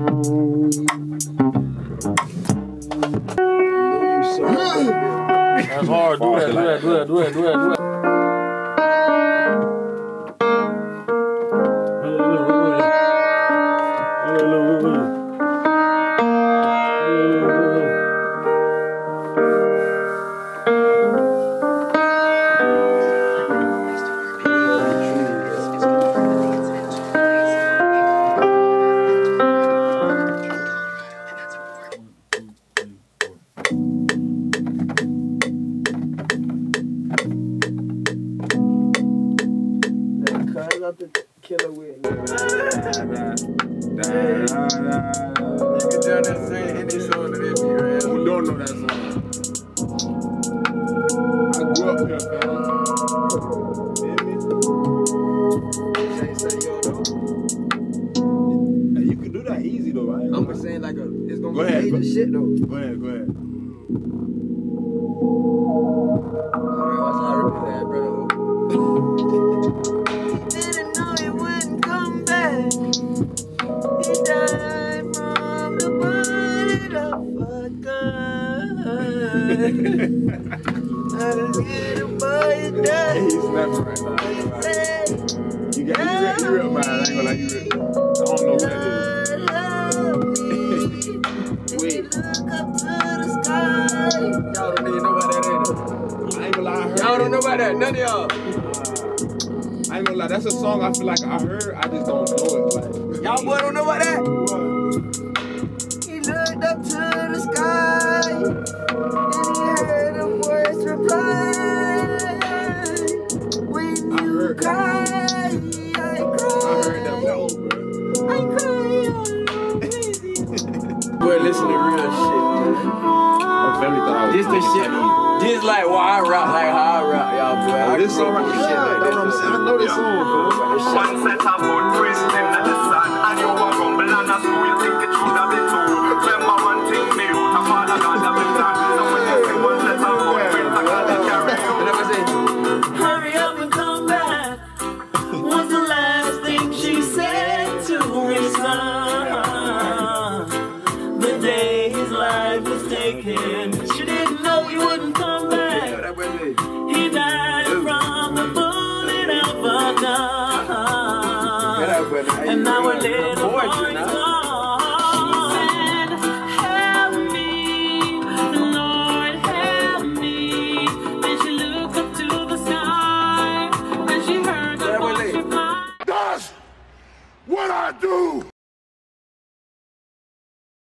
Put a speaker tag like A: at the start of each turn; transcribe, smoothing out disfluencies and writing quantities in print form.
A: That's hard. Do that.
B: Killer with.
C: You can tell that same any song that they be real.
D: Who don't know that song? I grew up here, fam. Hey, you can do that easy though, right?
C: I'm just saying like it's gonna
D: Go
C: be
D: ahead,
C: major shit though.
D: Go ahead.
C: Alright, watch how I repeat that, brother.
B: Didn't know he wouldn't come back. He died from the bullet of a gun. I just get him boy, he died.
D: He's snapping right now. You real, man. I ain't gonna lie, you real. I don't know who that is.
B: Wait. Look up to the sky.
C: Y'all don't even know about that, ain't it?
D: I ain't gonna lie, I heard
C: Y'all don't know about that, none of y'all.
D: I ain't gonna lie, that's a song I feel like I heard, I just don't know it. Like,
C: Y'all boy don't know about that?
B: He looked up to the sky and he heard a voice reply. When you cry, I cry.
D: I heard that before, bro.
B: I cry.
C: Boy, listen to real shit, man.
D: My family thought I was
C: This the shit. This like why I rap, like how I rap, y'all boy.
D: This song right here,
C: shit like
D: that's what I'm saying. I know this song, bro.
E: One set of footprints in